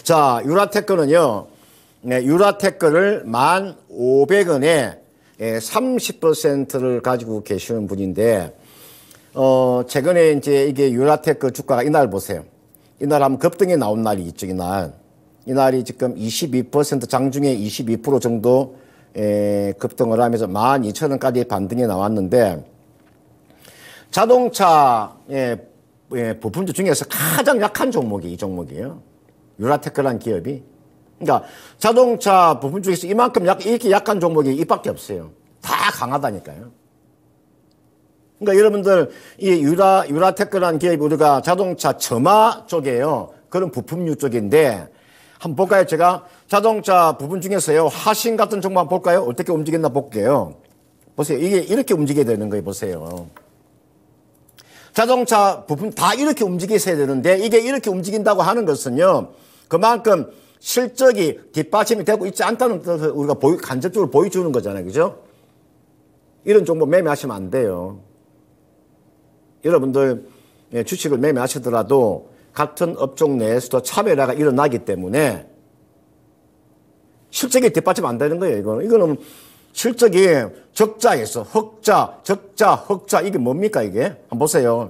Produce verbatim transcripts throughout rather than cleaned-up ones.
자, 유라테크는요, 네, 유라테크를 만 오백 원에 삼십 퍼센트를 가지고 계시는 분인데, 어, 최근에 이제 이게 유라테크 주가가 이날 보세요. 이날 한번 급등이 나온 날이 있죠, 이날. 이날이 지금 이십이 퍼센트, 장중에 이십이 퍼센트 정도 에, 급등을 하면서 만 이천 원까지 반등이 나왔는데, 자동차 예, 예, 부품주 중에서 가장 약한 종목이 이 종목이에요. 유라테크라는 기업이. 그러니까 자동차 부품 중에서 이만큼 약, 이렇게 약한 종목이 이밖에 없어요. 다 강하다니까요. 그러니까 여러분들 이 유라 유라테크라는 기업이 우리가 자동차 점화 쪽이에요. 그런 부품류 쪽인데 한번 볼까요? 제가 자동차 부분 중에서요 화신 같은 종목 한번 볼까요? 어떻게 움직였나 볼게요. 보세요. 이게 이렇게 움직여야 되는 거예요. 보세요. 자동차 부품 다 이렇게 움직여야 되는데 이게 이렇게 움직인다고 하는 것은요 그만큼 실적이 뒷받침이 되고 있지 않다는 뜻을 우리가 보이, 간접적으로 보여주는 거잖아요. 그죠? 이런 종목 매매하시면 안 돼요. 여러분들 주식을 매매하시더라도 같은 업종 내에서도 차별화가 일어나기 때문에 실적이 뒷받침 안 되는 거예요. 이거는. 이거는 실적이 적자에서 흑자, 적자, 흑자 이게 뭡니까 이게? 한번 보세요.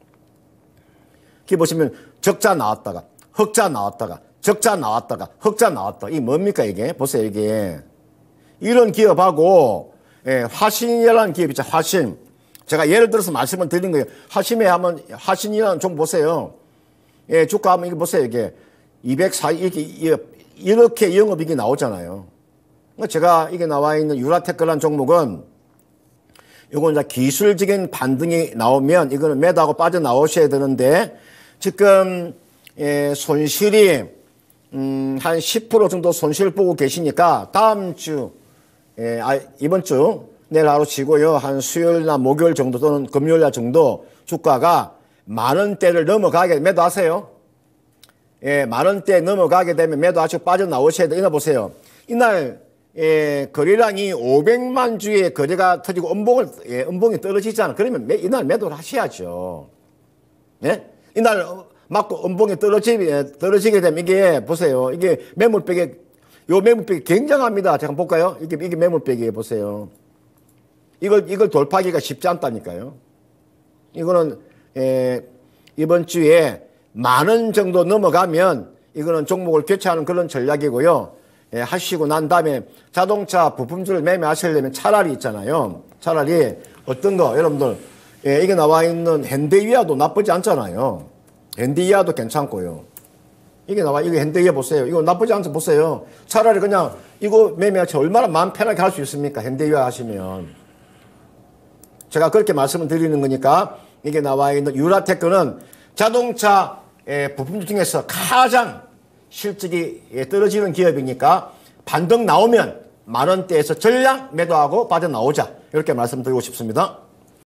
여기 보시면 적자 나왔다가 흑자 나왔다가 적자 나왔다가 흑자 나왔다. 이게 뭡니까 이게? 보세요 이게. 이런 기업하고 예, 화신이라는 기업 있죠. 화신. 제가 예를 들어서 말씀을 드린 거예요. 화신에 한번 화신이라는 종 보세요. 예, 주가 한번 이거 보세요. 이게 이백사 이렇게 이렇게 영업이익이 나오잖아요. 제가 이게 나와 있는 유라테크라는 종목은 이건 이제 기술적인 반등이 나오면 이거는 매도하고 빠져나오셔야 되는데 지금 예, 손실이 음, 한 십 퍼센트 정도 손실 보고 계시니까 다음 주 예, 아, 이번 주 내일 하루 쉬고요. 한 수요일이나 목요일 정도 또는 금요일 정도 주가가 만 원대를 넘어가게 매도하세요. 예, 만 원대 넘어가게 되면 매도하시고 빠져나오셔야 돼요. 이날 보세요. 이날 예, 거래량이 오백만 주의 거래가 터지고 음봉을, 예, 음봉이 떨어지잖아. 그러면 매, 이날 매도를 하셔야죠. 예? 이날 맞고 음봉이 떨어지, 떨어지게 되면 이게, 보세요. 이게 매물백이, 요 매물백이 굉장합니다. 제가 한번 볼까요? 이게, 이게 매물백이에요. 보세요. 이걸, 이걸 돌파하기가 쉽지 않다니까요. 이거는, 예, 이번 주에 만 원 정도 넘어가면 이거는 종목을 교체하는 그런 전략이고요. 예, 하시고 난 다음에 자동차 부품주를 매매하시려면 차라리 있잖아요. 차라리 어떤 거 여러분들 예, 이게 나와 있는 현대위아도 나쁘지 않잖아요. 현대위아도 괜찮고요. 이게 나와 이게 현대위아 보세요. 이거 나쁘지 않죠. 보세요. 차라리 그냥 이거 매매하시 얼마나 마음 편하게 할 수 있습니까? 현대위아 하시면. 제가 그렇게 말씀을 드리는 거니까 이게 나와 있는 유라테크는 자동차 예, 부품주 중에서 가장 실적이 떨어지는 기업이니까 반등 나오면 만 원대에서 전량 매도하고 빠져나오자. 이렇게 말씀드리고 싶습니다.